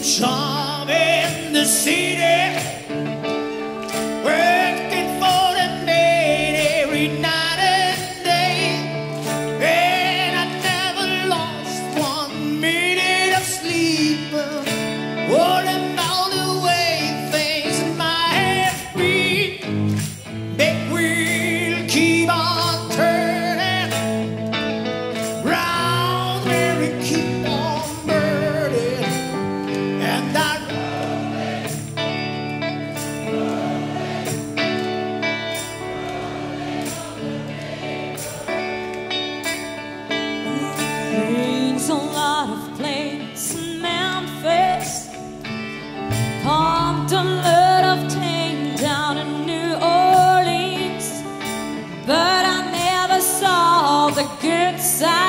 charm in the city, working for the maid every night and day, and I never lost 1 minute of sleep. What about the way things might have been? Big wheel keep on turning round, where we keep on burning, and I brings a lot of planes in Memphis, pumped a lot of tame down in New Orleans, but I never saw the good side.